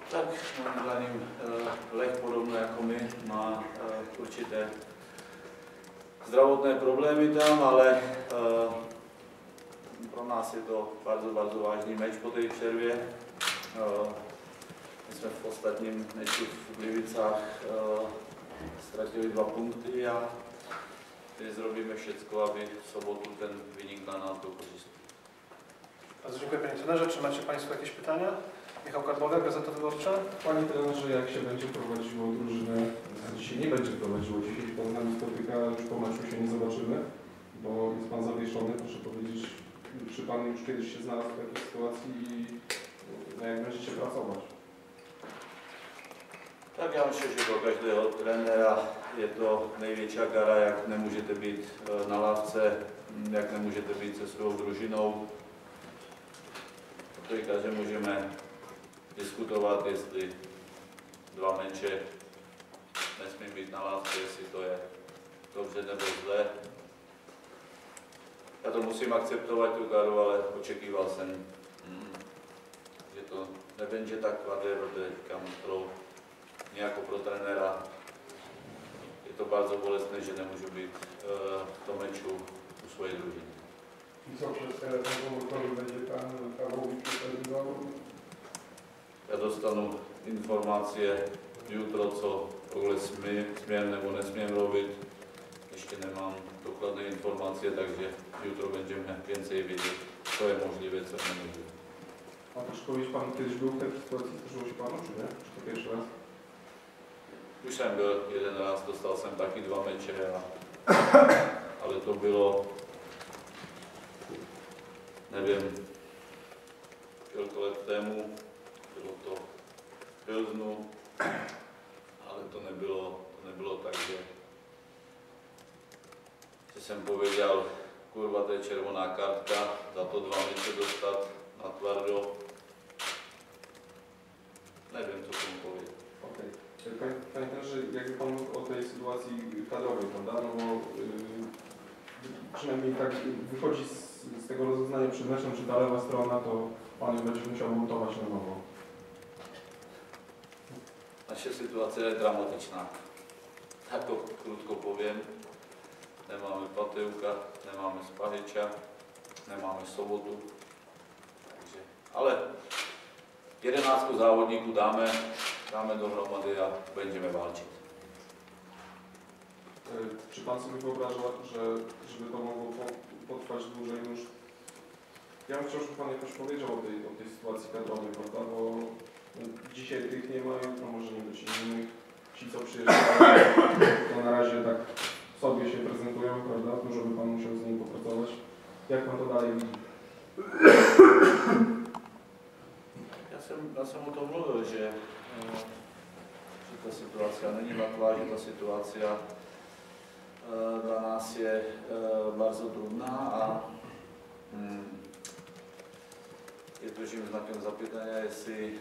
Tak, moim zdaniem Lech podobno jako my má určité zdravotné problémy tam, ale pro nás je to bardzo vážný meč po té přervě. My jsme v ostatním meču v Blivicách ztratili 2 punkty a my zrobíme všecko, aby v sobotu ten wynik dla nas był korzystny. Bardzo dziękuję panie trenerze. Czy macie Państwo jakieś pytania? Michał Karbowiak, Gazeta Wyborcza. Panie trenerze, jak się będzie prowadziło drużynę, dzisiaj nie będzie prowadziło, dzisiaj się pan z nami spotyka, już po meczu się nie zobaczymy, bo jest pan zawieszony, proszę powiedzieć, czy pan już kiedyś się znalazł w takiej sytuacji i jak będziecie pracować? Tak, ja myślę, že pro každého trenéra je to největší gara, jak nemůžete být na lávce, jak nemůžete být se svou družinou. Protože každý můžeme diskutovat, jestli 2 meče nesmí být na lávce, jestli to je dobře nebo zle. Já to musím akceptovat tu garu, ale očekával jsem, že to nebude tak kladé, protože říkám, mě jako pro trenéra je to bardzo bolestné, že nemůžu být v tom meču u svojej družiny. I co przez telefon komórkowy będzie pan Pawłowicz przekazywał? Já dostanu informace jutro, co tohle smím nebo nesmím robit. Ještě nemám dokladné informace, takže jutro będziemy więcej wiedzieć, co je możliwe, co niemożliwe. A Peszkowicz, pan kiedyś był w takiej sytuacji, zdarzyło się panu, czy nie? Czy to pierwszy raz? Už jsem byl jeden raz, dostal jsem taky 2 meče, ale to bylo, nevím, kolik let tému, bylo to v Pilznu, ale to nebylo tak, že jsem pověděl, kurva, to je červená kartka, za to 2 meče dostat na tvrdo. Nevím, co tomu povědět. Okay. Panie trenerze, jakby pan mógł o tej sytuacji kadrowej, prawda? No bo przynajmniej tak wychodzi z tego rozeznania przed meczem, czy ta lewa strona, to pan ją będzie musiał montować na nowo. Naše situace je dramatická. Tak to krutko povím. Nemáme Pateuka, nemáme Spahiča, nemáme Sobotu. Takže, ale 11 závodníků dáme dohromady a będziemy walczyć. Czy pan sobie wyobraża, że żeby to mogło potrwać dłużej już? Ja bym chciał, żeby pan jakoś powiedział o tej sytuacji kadrowej, prawda? Bo dzisiaj tych nie ma, jutro może nie być innych. Ci, co przyjeżdżają, to na razie tak sobie się prezentują, prawda? Dużo by pan musiał z nimi popracować. Jak pan to dalej widzi? Já jsem o tom mluvil, že ta situace není taková, že ta situace dla nás je bardzo trudná a je dużym znakiem zapytania, jestli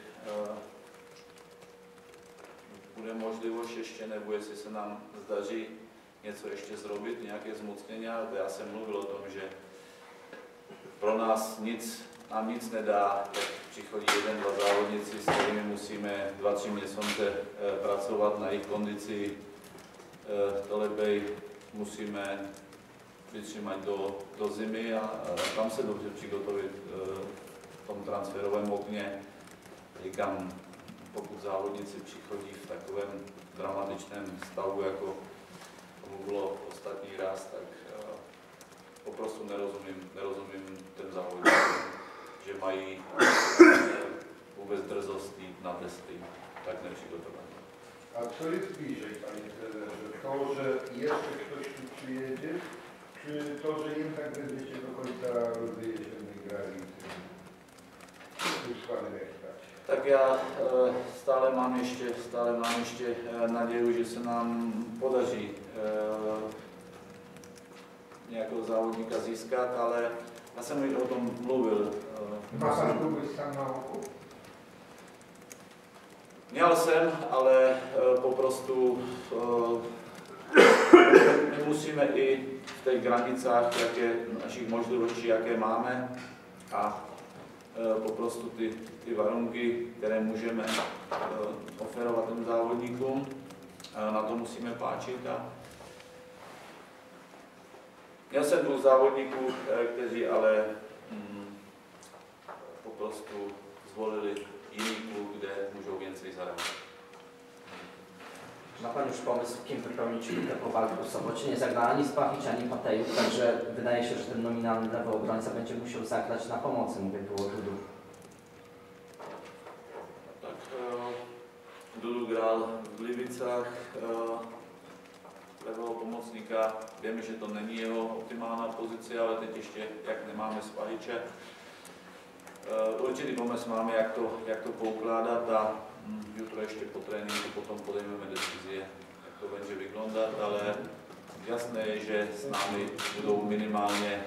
bude možlivost ještě, nebo jestli se nám zdaří něco ještě zrobit, nějaké zmocnění, ale já jsem mluvil o tom, že pro nás nám nic nedá, jak přichodí 1-2 závodníci, s kterými musíme 2-3 měsíce pracovat na jejich kondici. To lepej musíme vytřímat do zimy a tam se dobře přigotovit v tom transferovém okně. Říkám, pokud závodníci přichodí v takovém dramatičném stavu, jako tomu bylo ostatní raz, tak poprostu nerozumím ten závodníkům, že mají vůbec drzost jít na testy tak nepřigotované. A co jest bliżej, panie trenerze? To, że jeszcze ktoś tu przyjedzie, czy to, że jednak będziecie do końca jesiennej grali w tym składnym ekstracie? Tak já stále mám ještě naděju, že se nám podaří nějakého závodníka získat, ale já jsem o tom mluvil. Ma pan kogoś tam na oku? Měl jsem, ale poprostu my musíme i v těch hranicách našich možností, jaké máme a po prostu ty varunky, které můžeme oferovat těm závodníkům. Na to musíme páčit. Měl jsem 2 závodníků, kteří ale po prostu zvolili jiný klub, kde můžou więcej zarabiać. Ma Pan już pomysł, kim wypełnić lukę po walku w Sopocie? Nie zagra ani Spachić, ani Matejów, także wydaje się, że ten nominalny lewy obrońca będzie musiał zagrać na pomocy, mówię tu o Dudu. Tak, Dudu grál v Glivicách levého pomocníka. Víme, že to není jeho optimální pozice, ale teď ještě, jak nemáme Spahiče, určitý pomysl máme, jak to poukládat a jutro ještě po tréninku potom podejmeme decizie, jak to bude vyglądať, ale jasné je, že s námi budou minimálně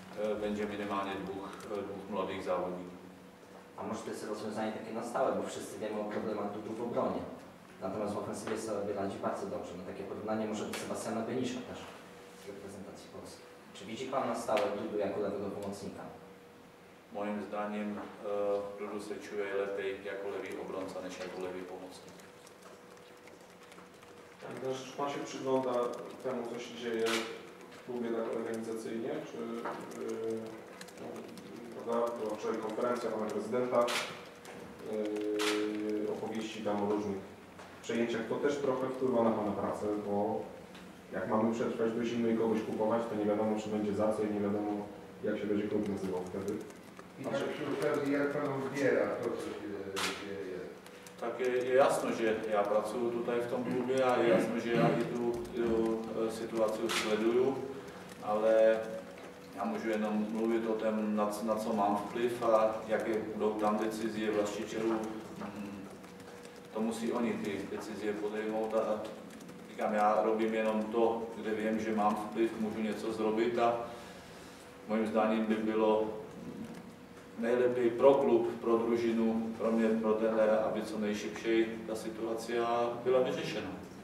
dwóch młodych zawodników. A może to jest rozwiązanie takie na stałe, bo wszyscy wiemy o problemach Dudu w obronie. Natomiast w ofensywie sobie radzi bardzo dobrze. No takie porównanie może być Sebastiana Benisza też z reprezentacji Polski. Czy widzi Pan na stałe Dudu jako lewego pomocnika? Moim zdaniem Dudu se czuje lepiej jako levý obrońca niż jako levý pomocnik. Czy Pan się przygląda temu, co się dzieje w klubie tak organizacyjnie? Czy prawda, była wczoraj konferencja Pana Prezydenta, opowieści tam o różnych przejęciach. To też trochę wpływa na Pana pracę, bo jak mamy przetrwać do zimy i kogoś kupować, to nie wiadomo, czy będzie za co i nie wiadomo, jak się będzie klub nazywał wtedy. I tak przy okazji, jak Pan odbiera to, co się dzieje? Tak je jasno, že já pracuji tutaj v tom klubě a je jasno, že já i tu situaci sleduju, ale já můžu jenom mluvit o tom, na co mám vplyv a jaké budou tam decizie vlastčitelů. To musí oni ty decizie podejmout a říkám, já robím jenom to, kde vím, že mám vplyv, můžu něco zrobit a mojím zdáním by bylo nejlepší pro klub, pro družinu, pro mě, pro trenéra, aby co nejšipšej ta situace byla vyřešena.